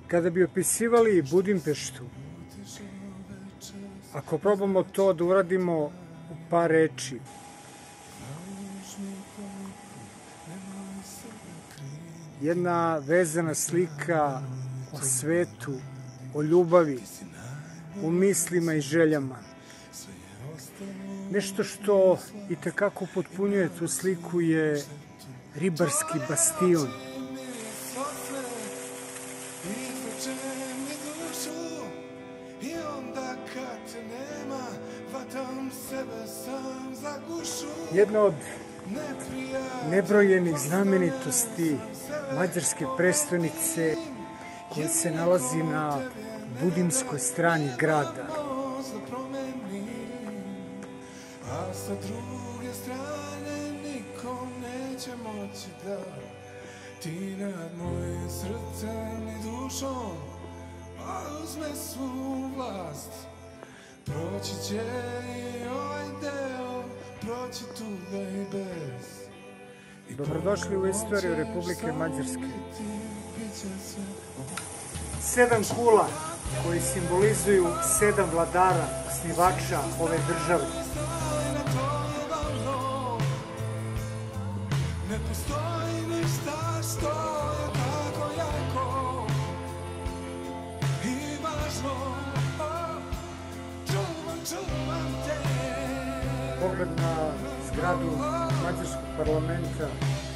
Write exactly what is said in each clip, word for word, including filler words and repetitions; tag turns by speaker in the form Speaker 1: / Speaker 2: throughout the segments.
Speaker 1: Kada bi opisivali Budimpeštu, ako probamo to da uradimo u par reči, jedna vezana slika o svetu, o ljubavi, o mislima i željama. Nešto što i tekako potpunjuje tu sliku je ribarski bastion. Jedna od nebrojenih znamenitosti mađarske prestonice koja se nalazi na budimskoj strani grada.
Speaker 2: A sa druge strane nikom neće moći da ti nad mojim srcem i dušom uzme svu vlast. Proći će i ovaj deo, proći tuga i bez.
Speaker 1: Dobrodošli u istoriju Republike Mađarske. Sedam kula koji simbolizuju sedam vladara, osnivača ove države.
Speaker 2: Ne postoji ništa što je tako jako i važno. Čuvam, čuvam te.
Speaker 1: Pogled na zgradu mađarskog parlamenta.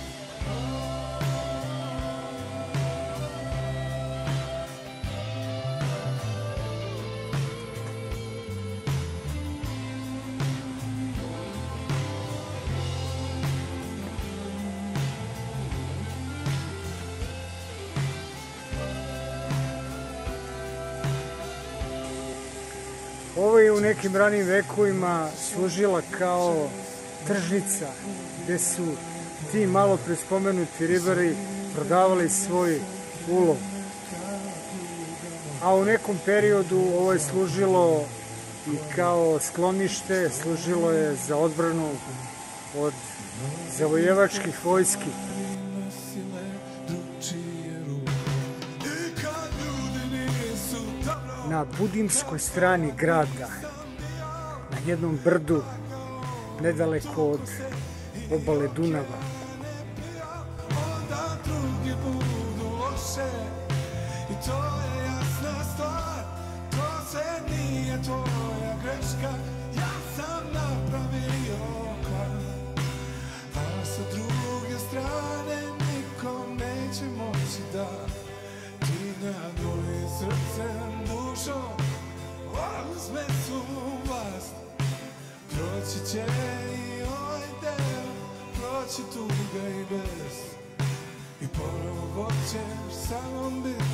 Speaker 1: Ovo je u nekim ranim vekovima služila kao tržnica gde su ti malo pre spomenuti ribari prodavali svoj ulov. A u nekom periodu ovo je služilo i kao sklonište, služilo je za odbranu od zavojevačkih vojski. Na budimskoj strani grada, na jednom brdu, nedaleko od obale Dunava.
Speaker 2: Onda drugi budu loše i to je jasna stvar. To se nije tvoja greška, ja sam napravio kvar. A sa druge strane nikom neće moći da ti nad mojim srcem dušom uzme svu vlast. Proći će i ovaj deo, proći tuga i bez. I ponovo ćeš sa mnom biti